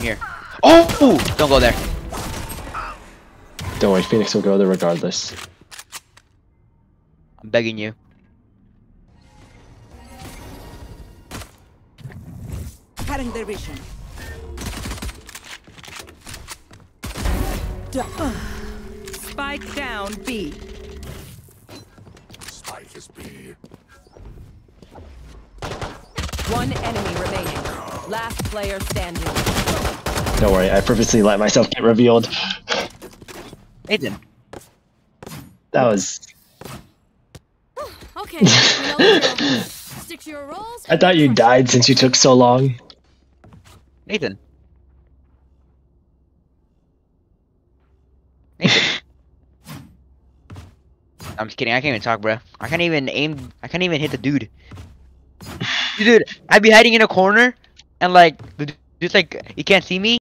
here. Oh! Don't go there. Don't worry, Phoenix will go there regardless. I'm begging you. Cutting their vision. Spike down B. Spike is B. One enemy remaining. Last player standing. Don't worry, I purposely let myself get revealed. Nathan. That was... Okay, we know the drill. Stick to your roles. I thought you died since you took so long. Nathan. Nathan. I'm just kidding. I can't even talk, bro. I can't even aim. I can't even hit the dude. Dude, I'd be hiding in a corner, and like the dude's like he can't see me.